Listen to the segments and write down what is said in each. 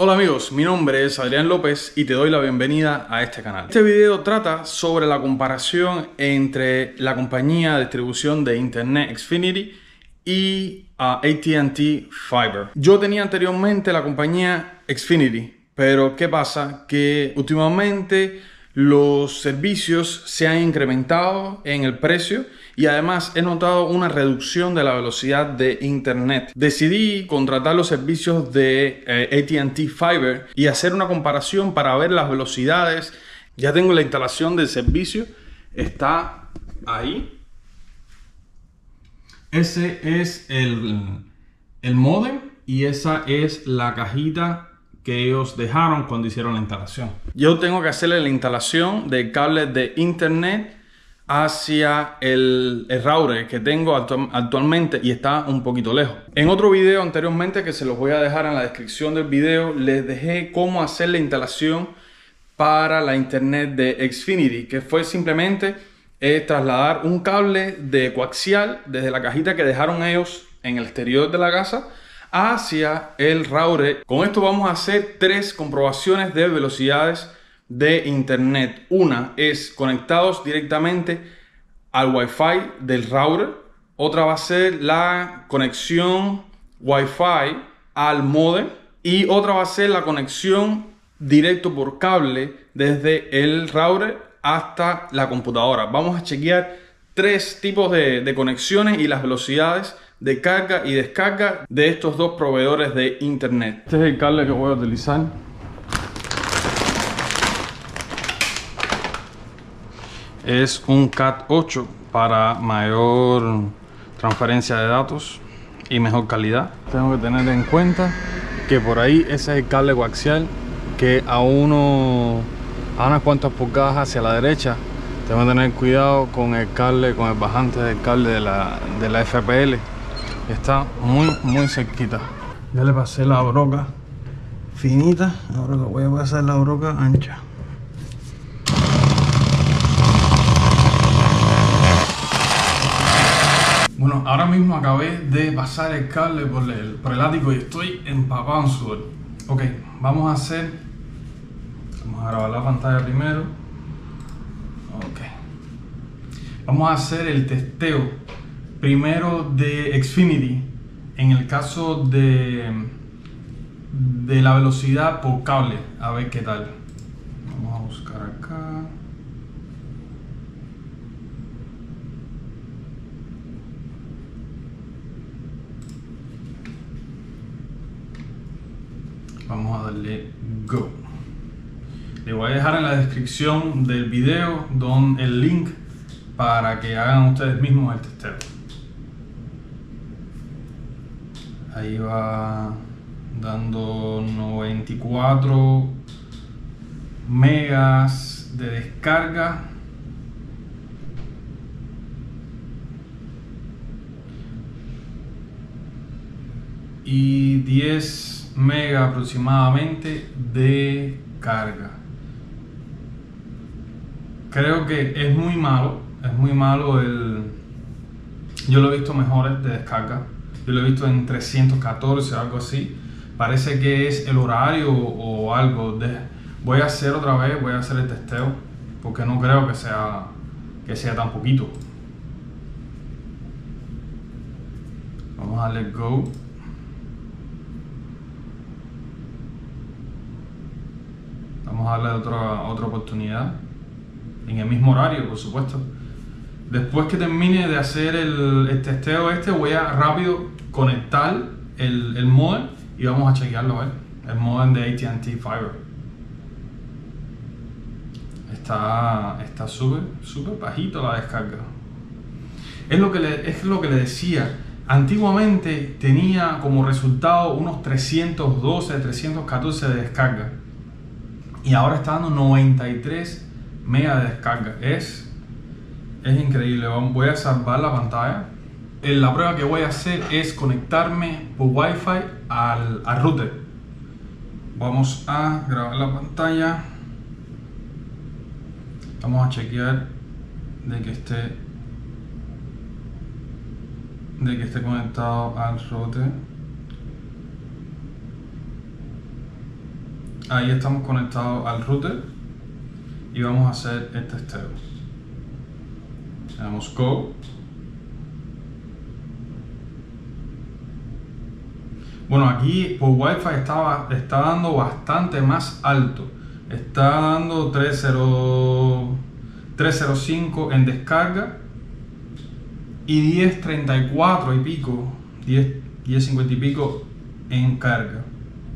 Hola amigos, mi nombre es Adrián López y te doy la bienvenida a este canal. Este video trata sobre la comparación entre la compañía de distribución de internet Xfinity y AT&T Fiber. Yo tenía anteriormente la compañía Xfinity, pero ¿qué pasa? Que últimamente los servicios se han incrementado en el precio y además he notado una reducción de la velocidad de internet. Decidí contratar los servicios de AT&T Fiber y hacer una comparación para ver las velocidades. Ya tengo la instalación del servicio, está ahí. Ese es el módem y esa es la cajita que ellos dejaron cuando hicieron la instalación. Yo tengo que hacerle la instalación del cable de internet hacia el router que tengo actualmente y está un poquito lejos. En otro video anteriormente, que se los voy a dejar en la descripción del video, les dejé cómo hacer la instalación para la internet de Xfinity, que fue simplemente trasladar un cable de coaxial desde la cajita que dejaron ellos en el exterior de la casa hacia el router. Con esto vamos a hacer 3 comprobaciones de velocidades de internet. Una es conectados directamente al Wi-Fi del router. Otra va a ser la conexión Wi-Fi al modem. Y otra va a ser la conexión directo por cable desde el router hasta la computadora. Vamos a chequear 3 tipos de conexiones y las velocidades de carga y descarga de estos 2 proveedores de internet. Este es el cable que voy a utilizar. Es un Cat 8 para mayor transferencia de datos y mejor calidad. Tengo que tener en cuenta que por ahí ese es el cable coaxial que a unas cuantas pulgadas hacia la derecha. Tengo que tener cuidado con el cable, con el bajante del cable de la FPL. Está muy cerquita. Ya le pasé la broca finita, ahora le voy a pasar la broca ancha. Bueno, ahora mismo acabé de pasar el cable por el ático y estoy empapado en sudor. Ok, vamos a grabar la pantalla primero. Ok. Vamos a hacer el testeo primero de Xfinity en el caso de la velocidad por cable. A ver qué tal. Vamos a buscar acá. Vamos a darle Go. Le voy a dejar en la descripción del video el link para que hagan ustedes mismos el testeo. Ahí va dando 94 megas de descarga. Y 10 megas aproximadamente de carga. Creo que es muy malo yo lo he visto mejores de descarga. Yo lo he visto en 314 o algo así. Parece que es el horario o algo. Voy a hacer otra vez, voy a hacer el testeo porque no creo que sea tan poquito. Vamos a darle Go. Vamos a darle otra oportunidad en el mismo horario, por supuesto. Después que termine de hacer el testeo voy a rápido conectar el modem y vamos a chequearlo, a ver. El modem de AT&T Fiber. Está súper bajito la descarga. Es lo que le decía. Antiguamente tenía como resultado unos 312, 314 de descarga. Y ahora está dando 93 megas de descarga. Es increíble. Voy a salvar la pantalla. La prueba que voy a hacer es conectarme por Wi-Fi al router. Vamos a grabar la pantalla. Vamos a chequear de que esté conectado al router. Ahí estamos conectados al router y vamos a hacer el testeo. Le damos Go. Bueno, aquí por Wi-Fi está dando bastante más alto. Está dando 305 en descarga y 1034 y pico, 1050 y pico en carga.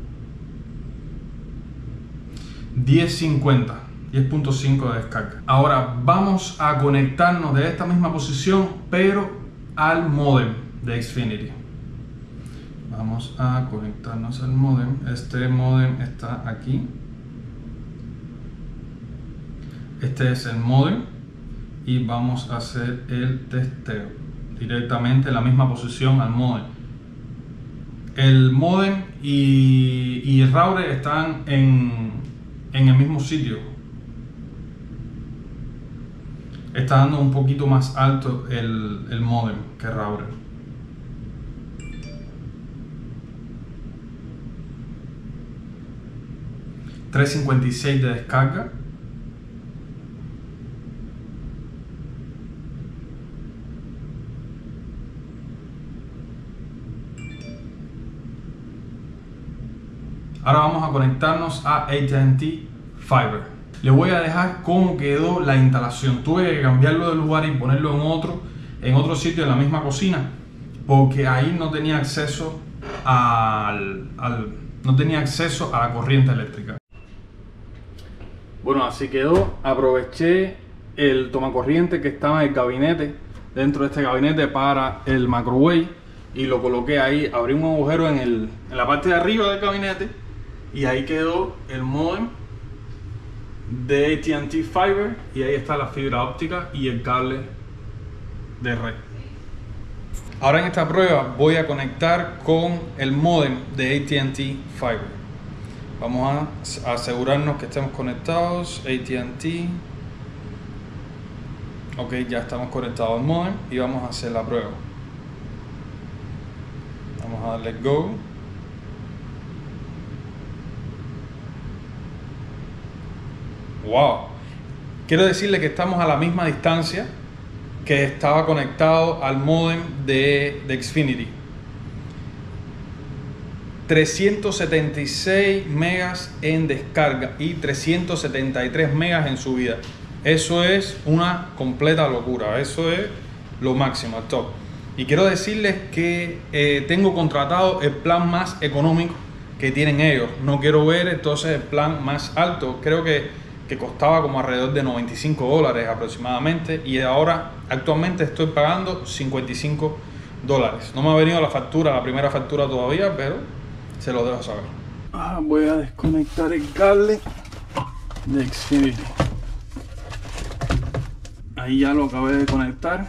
10.5 de descarga. Ahora vamos a conectarnos de esta misma posición, pero al modem de Xfinity. Vamos a conectarnos al modem. Este modem está aquí. Este es el modem y vamos a hacer el testeo directamente en la misma posición al modem. El modem y el router están en el mismo sitio. Está dando un poquito más alto el modem que el router. $356 de descarga. Ahora vamos a conectarnos a AT&T Fiber. Le voy a dejar cómo quedó la instalación. Tuve que cambiarlo de lugar y ponerlo en otro sitio en la misma cocina, porque ahí no tenía acceso no tenía acceso a la corriente eléctrica. Bueno, así quedó. Aproveché el tomacorriente que estaba en el gabinete, dentro de este gabinete, para el microwave, y lo coloqué ahí. Abrí un agujero en la parte de arriba del gabinete y ahí quedó el modem de AT&T Fiber, y ahí está la fibra óptica y el cable de red. Ahora en esta prueba voy a conectar con el modem de AT&T Fiber. Vamos a asegurarnos que estemos conectados. AT&T. Ok, ya estamos conectados al modem y vamos a hacer la prueba. Vamos a darle Go. Wow. Quiero decirle que estamos a la misma distancia que estaba conectado al modem de Xfinity. 376 megas en descarga y 373 megas en subida. Eso es una completa locura. Eso es lo máximo, el top. Y quiero decirles que tengo contratado el plan más económico que tienen ellos. No quiero ver entonces el plan más alto. Creo que costaba como alrededor de $95 aproximadamente, y ahora actualmente estoy pagando $55. No me ha venido la primera factura todavía, pero se lo dejo saber. Voy a desconectar el cable de Xfinity. Ahí ya lo acabé de conectar.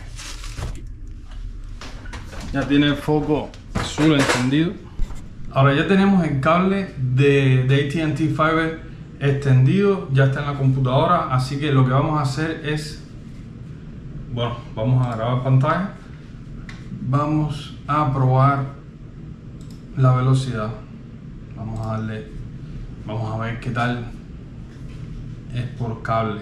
Ya tiene el foco azul encendido. Ahora ya tenemos el cable de AT&T Fiber extendido, ya está en la computadora, así que lo que vamos a hacer es, bueno, vamos a grabar pantalla, vamos a probar la velocidad, vamos a ver qué tal es por cable.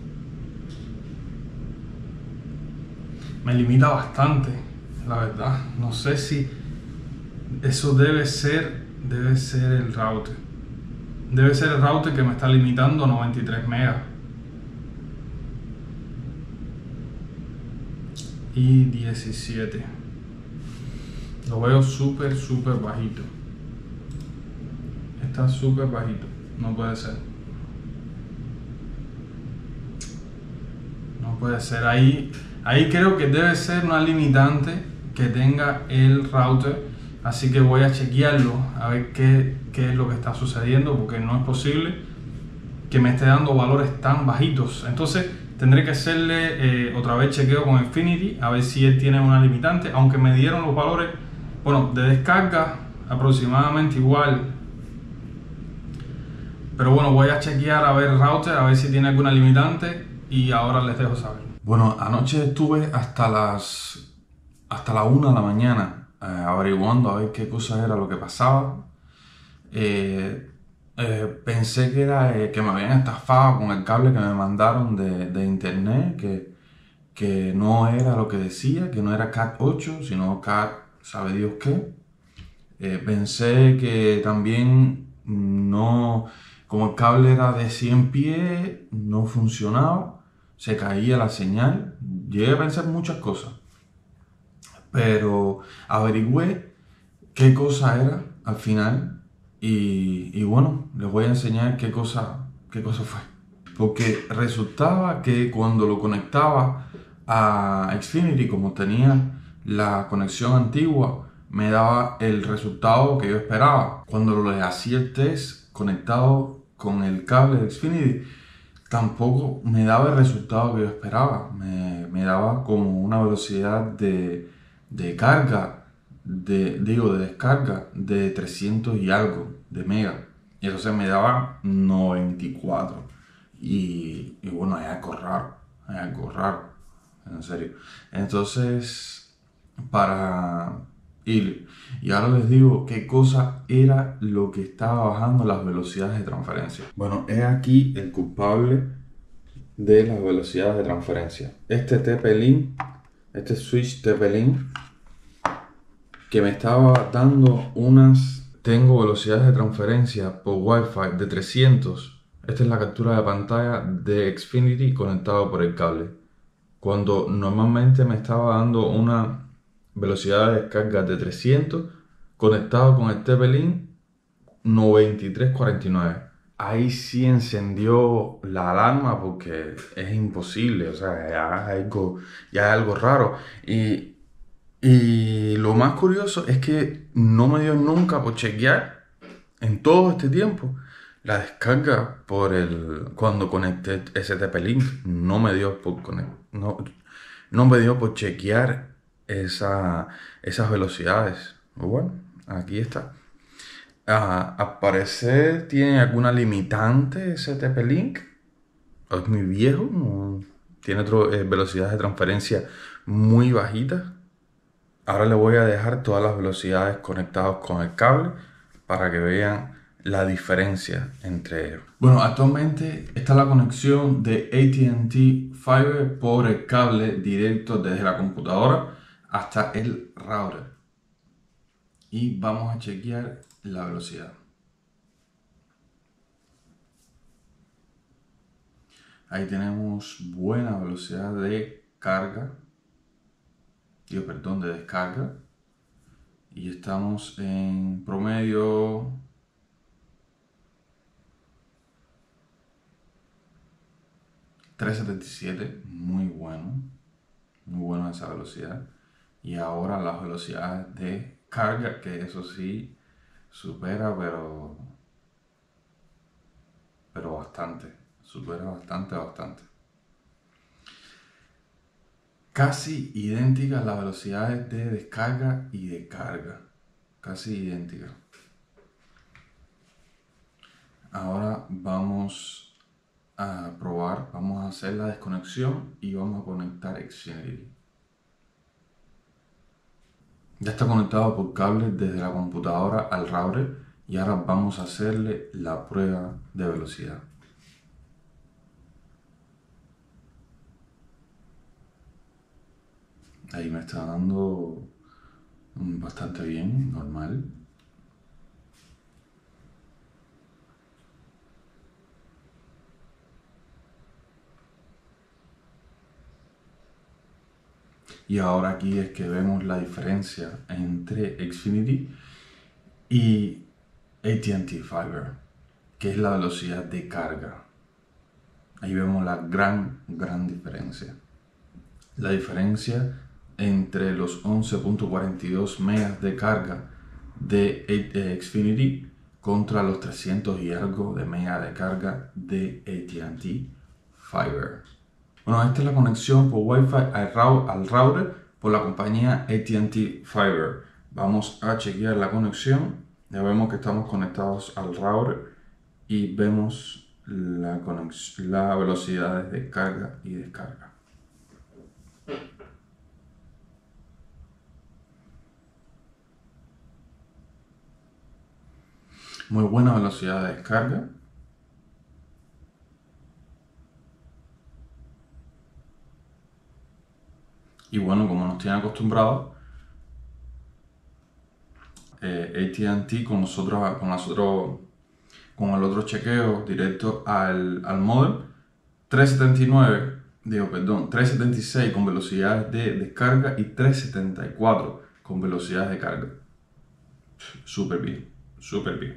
Me limita bastante, la verdad. No sé si eso debe ser el router. Debe ser el router que me está limitando a 93 megas. Y 17. Lo veo súper bajito. Está súper bajito. No puede ser. No puede ser. Ahí creo que debe ser una limitante que tenga el router. Así que voy a chequearlo a ver qué es lo que está sucediendo, porque no es posible que me esté dando valores tan bajitos. Entonces tendré que hacerle otra vez chequeo con Xfinity a ver si él tiene una limitante, aunque me dieron los valores, bueno, de descarga aproximadamente igual. Pero bueno, voy a chequear a ver el router, a ver si tiene alguna limitante, y ahora les dejo saber. Bueno, anoche estuve hasta la 1 de la mañana averiguando a ver qué cosa era lo que pasaba. Pensé que era que me habían estafado con el cable que me mandaron de internet, que no era lo que decía, que no era Cat 8, sino Cat sabe Dios qué. Pensé que también no, como el cable era de 100 pies, no funcionaba, se caía la señal. Llegué a pensar muchas cosas, pero averigüé qué cosa era al final y bueno, les voy a enseñar qué cosa fue. Porque resultaba que cuando lo conectaba a Xfinity, como tenía la conexión antigua, me daba el resultado que yo esperaba. Cuando le hacía el test conectado con el cable de Xfinity, tampoco me daba el resultado que yo esperaba. Me daba como una velocidad de carga, de descarga de 300 y algo de mega. Y entonces me daba 94. Y bueno, hay algo raro, en serio. Entonces, para ir, y ahora les digo qué cosa era lo que estaba bajando las velocidades de transferencia. Bueno, he aquí el culpable de las velocidades de transferencia. Este TP-Link, este switch TP-Link, que me estaba dando tengo velocidades de transferencia por Wi-Fi de 300. Esta es la captura de pantalla de Xfinity conectado por el cable. Cuando normalmente me estaba dando una velocidad de descarga de 300 conectado con el TP-Link 9349. Ahí sí encendió la alarma porque es imposible, o sea, ya es algo raro. Y lo más curioso es que no me dio nunca por chequear en todo este tiempo la descarga cuando conecté ese TP-Link. No me dio no me dio por chequear esas velocidades. Bueno, aquí está. Al parecer tiene alguna limitante ese TP-Link. Es muy viejo. Tiene velocidades de transferencia muy bajitas. Ahora le voy a dejar todas las velocidades conectadas con el cable para que vean la diferencia entre ellos. Bueno, actualmente está la conexión de AT&T Fiber por el cable directo desde la computadora hasta el router. Y vamos a chequear la velocidad. Ahí tenemos buena velocidad de carga, de descarga. Y estamos en promedio 377, muy bueno esa velocidad. Y ahora las velocidades de carga, que eso sí supera, pero bastante, supera bastante. Casi idénticas las velocidades de descarga y de carga, casi idénticas. Ahora vamos a probar, vamos a hacer la desconexión y vamos a conectar Xfinity. Ya está conectado por cable desde la computadora al router y ahora vamos a hacerle la prueba de velocidad. Ahí me está dando bastante bien, normal. Y ahora aquí es que vemos la diferencia entre Xfinity y AT&T Fiber, que es la velocidad de carga. Ahí vemos la gran diferencia. La diferencia entre los 11.42 megas de carga de Xfinity contra los 300 y algo de mega de carga de AT&T Fiber. Bueno, esta es la conexión por Wi-Fi al router por la compañía AT&T Fiber. Vamos a chequear la conexión. Ya vemos que estamos conectados al router y vemos la velocidad de carga y descarga. Muy buena velocidad de descarga. Y bueno, como nos tienen acostumbrados, AT&T con el otro chequeo directo al modem, 376 con velocidades de descarga y 374 con velocidades de carga. Súper bien, súper bien.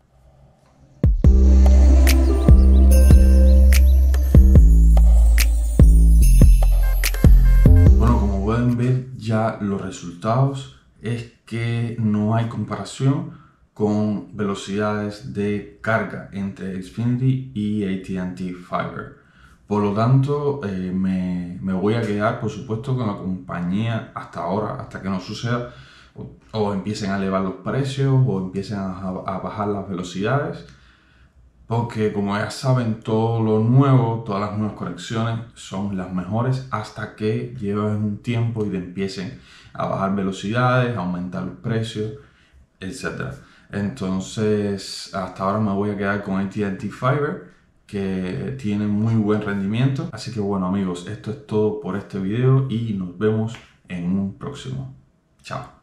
Bueno, como pueden ver ya los resultados es que no hay comparación con velocidades de carga entre Xfinity y AT&T Fiber. Por lo tanto, me voy a quedar, por supuesto, con la compañía hasta ahora, hasta que no suceda o empiecen a elevar los precios o empiecen a bajar las velocidades. Porque como ya saben, todo lo nuevo, todas las nuevas conexiones son las mejores hasta que lleven un tiempo y empiecen a bajar velocidades, a aumentar los precios, etc. Entonces, hasta ahora me voy a quedar con AT&T Fiber, que tiene muy buen rendimiento. Así que bueno amigos, esto es todo por este video y nos vemos en un próximo. Chao.